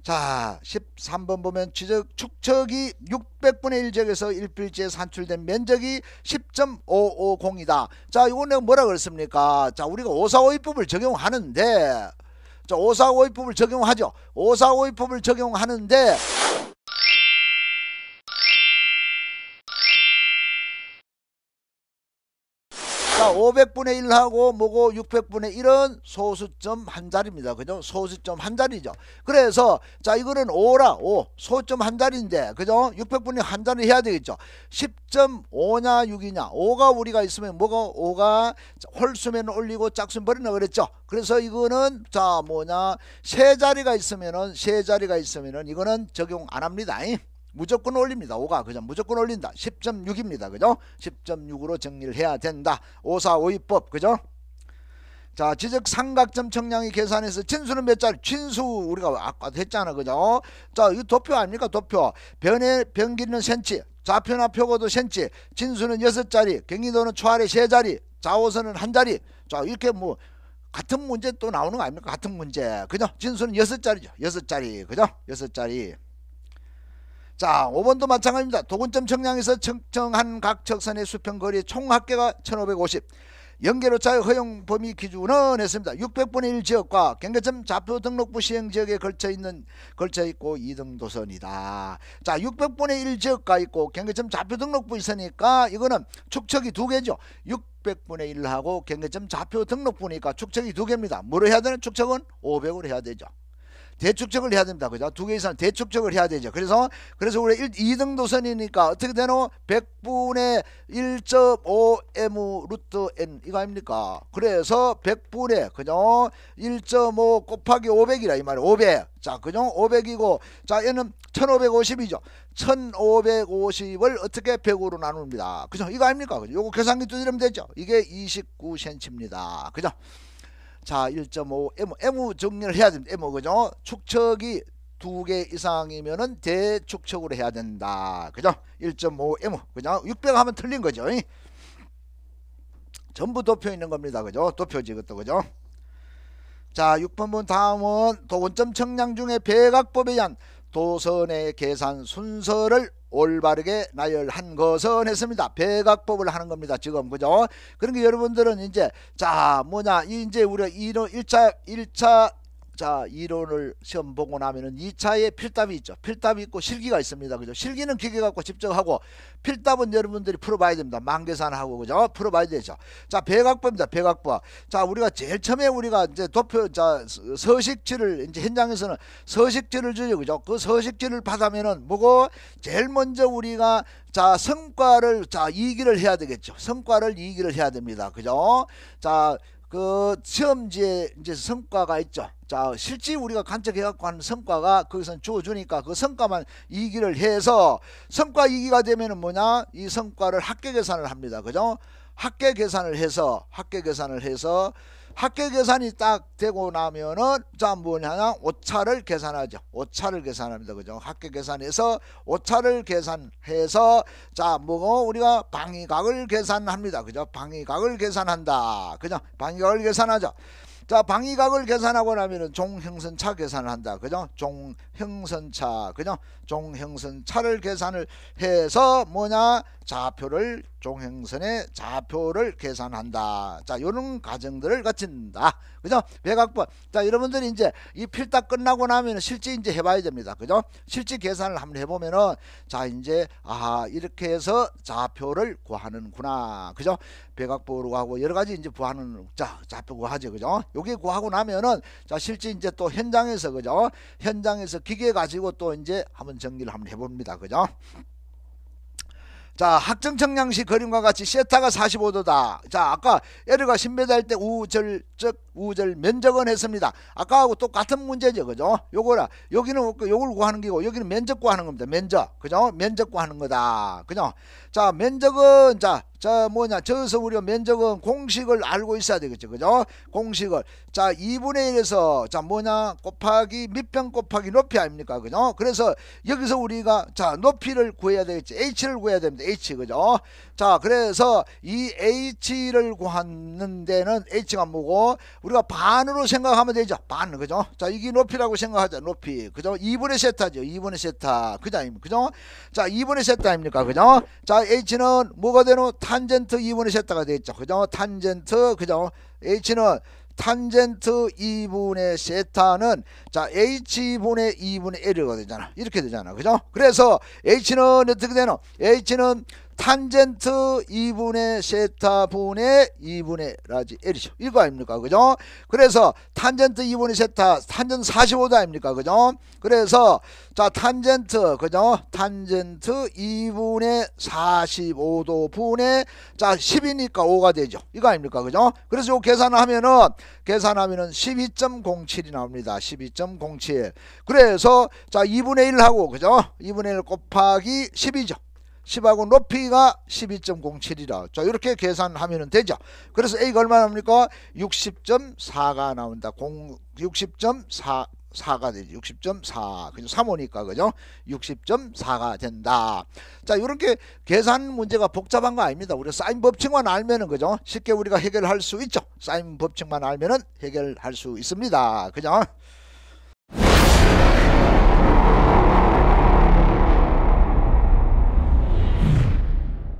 자, 13번 보면 축척이 600분의 1 지역에서 1필지에 산출된 면적이 10.550이다. 자, 이거 내가 뭐라 그랬습니까? 자, 우리가 545입법을 적용하는데, 자, 545입법을 적용하죠. 545입법을 적용하는데, 자, 500분의 1하고 뭐고 600분의 1은 소수점 한 자리입니다. 그죠? 소수점 한 자리죠. 그래서 자, 이거는 5라 5 소수점 한 자리인데, 그죠? 600분의 한 자리 해야 되겠죠. 10.5냐 6이냐. 5가 우리가 있으면 뭐가 5가 홀수면 올리고 짝수면 버리나 그랬죠. 그래서 이거는 자 뭐냐 세 자리가 있으면은 이거는 적용 안 합니다. 무조건 올립니다. 5가 그죠? 무조건 올린다. 10.6입니다. 그죠? 10.6으로 정리를 해야 된다. 545입법 그죠? 자, 지적 삼각점 청량이 계산해서 진수는 몇 자리? 진수 우리가 아까도 했잖아. 그죠? 자, 이거 도표 아닙니까? 도표. 변 길이는 센치, 좌표나 표고도 센치, 진수는 6자리, 경기도는 초아래 3자리, 좌우선은 1자리. 자, 이렇게 뭐 같은 문제 또 나오는 거 아닙니까? 같은 문제. 그죠? 진수는 6자리죠. 6자리. 그죠? 6자리. 자, 5번도 마찬가지입니다. 도근점 청량에서 측정한 각 척선의 수평거리의 총 합계가 1550. 연계로차의 허용 범위 기준은 했습니다. 600분의 1 지역과 경계점 좌표 등록부 시행지역에 걸쳐있고 2등 도선이다. 자, 600분의 1 지역과 있고 경계점 좌표 등록부 있으니까 이거는 축척이 2개죠. 600분의 1하고 경계점 좌표 등록부니까 축척이 2개입니다. 뭐로 해야 되는? 축척은 500으로 해야 되죠. 대축척을 해야 됩니다. 그죠? 2개 이상 대축척을 해야 되죠. 그래서 우리 2등 도선이니까 어떻게 되노? 100분의 1.5m 루트 n 이거 아닙니까? 그래서 100분의 그죠? 1.5 곱하기 500이라 이 말이에요. 500. 자, 그죠? 500이고 자, 얘는 1550이죠. 1550을 어떻게 100으로 나눕니다. 그죠? 이거 아닙니까? 그죠? 요거 계산기 두드리면 되죠. 이게 29cm입니다. 그죠? 자, 1.5 M 정리를 해야 됩니다. M 그죠? 축척이 2개 이상이면은 대축척으로 해야 된다. 그죠? 1.5 M 그죠? 600 하면 틀린 거죠. 전부 도표 있는 겁니다. 그죠? 도표지 이것도 그죠? 자, 6번분 다음은 도근점 청량 중에 배각법에 의한 도선의 계산 순서를 올바르게 나열한 것은 했습니다. 배각법을 하는 겁니다. 지금 그죠? 그러니까 여러분들은 이제 자 뭐냐 이제 우리가 1차 자 이론을 시험 보고 나면은 2차에 필답이 있죠. 필답이 있고 실기가 있습니다. 그죠? 실기는 기계 갖고 직접 하고 필답은 여러분들이 풀어봐야 됩니다. 망계산하고 그죠? 풀어봐야 되죠. 자, 배각법입니다. 배각법. 자, 우리가 제일 처음에 우리가 이제 도표 자 서식지를 이제 현장에서는 서식지를 주죠. 그죠? 그 서식지를 받으면은 뭐고 제일 먼저 우리가 자 성과를 자 이기를 해야 되겠죠. 성과를 이기를 해야 됩니다. 그죠? 자, 그 시험지에 이제 성과가 있죠. 자, 실제 우리가 간척해갖고 하는 성과가 거기서 주어주니까 그 성과만 이기를 해서 성과 이기가 되면은 뭐냐? 이 성과를 합계 계산을 합니다. 그죠? 합계 계산을 해서 합계 계산이 딱 되고 나면은 자 뭐냐냐 오차를 계산하죠. 오차를 계산합니다. 그죠? 합계 계산해서 오차를 계산해서 자 뭐고 우리가 방위각을 계산합니다. 그죠? 방위각을 계산한다. 그죠? 방위각을 계산하죠. 자, 방위각을 계산하고 나면은 종형선차 계산을 한다. 그죠? 종형선차. 그죠? 종형선차를 계산을 해서 뭐냐? 좌표를 종형선의 좌표를 계산한다. 자, 요런 과정들을 거친다. 그죠? 배각법. 자, 여러분들이 이제 이 필답 끝나고 나면 실제 이제 해봐야 됩니다. 그죠? 실제 계산을 한번 해보면은 자, 이제 이렇게 해서 좌표를 구하는구나. 그죠? 배각법으로 하고 여러 가지 이제 구하는 자, 좌표 구하죠. 그죠? 요게 구하고 나면은 자, 실제 이제 또 현장에서 그죠? 현장에서 기계 가지고 또 이제 한번 정리를 한번 해봅니다. 그죠? 자, 학정 청량시 그림과 같이 세타가 45도다. 자, 아까 에러가 10m 할 때 우절 면적은 했습니다. 아까하고 똑같은 문제죠. 그죠? 요거라. 여기는 요걸 구하는 거고 여기는 면적 구하는 겁니다. 면적. 그죠? 면적 구하는 거다. 그죠? 자, 면적은 자 자 뭐냐 저기서 우리가 면적은 공식을 알고 있어야 되겠죠. 그죠? 공식을 자 2분의 1에서 자 뭐냐 곱하기 밑변 곱하기 높이 아닙니까? 그죠? 그래서 여기서 우리가 자 높이를 구해야 되겠지. h를 구해야 됩니다. h 그죠? 자 그래서 이 h를 구하는 데는 h가 뭐고 우리가 반으로 생각하면 되죠. 반 그죠? 자 이게 높이라고 생각하자. 높이 그죠? 2분의 세타죠. 2분의 세타 그죠? 그죠? 자 2분의 세타 아닙니까? 그죠? 자 h는 뭐가 되노? 탄젠트 2분의 세타가 되겠죠. 그죠? 탄젠트 그죠? h는 탄젠트 2분의 세타는 자 h분의 2분의 l이 되잖아. 이렇게 되잖아. 그죠? 그래서 h는 어떻게 되노? h는 탄젠트 2분의 세타 분의 2분의 라지 L이죠. 이거 아닙니까? 그죠? 그래서 탄젠트 2분의 세타, 탄젠트 45도 아닙니까? 그죠? 그래서 자 탄젠트 그죠? 탄젠트 2분의 45도 분의 자 10이니까 5가 되죠. 이거 아닙니까? 그죠? 그래서 요 계산하면은 12.07이 나옵니다. 12.07. 그래서 자 2분의 1하고 그죠? 2분의 1 곱하기 10이죠. 10하고 높이가 12.07이라. 자, 이렇게 계산하면 되죠. 그래서 A가 얼마나 나옵니까? 60.4가 나온다. 60.4가 되죠. 60.4. 그죠? 3호니까, 그죠? 60.4가 된다. 자, 이렇게 계산 문제가 복잡한 거 아닙니다. 우리가 사인 법칙만 알면은, 그죠? 쉽게 우리가 해결할 수 있죠. 사인 법칙만 알면은 해결할 수 있습니다. 그죠?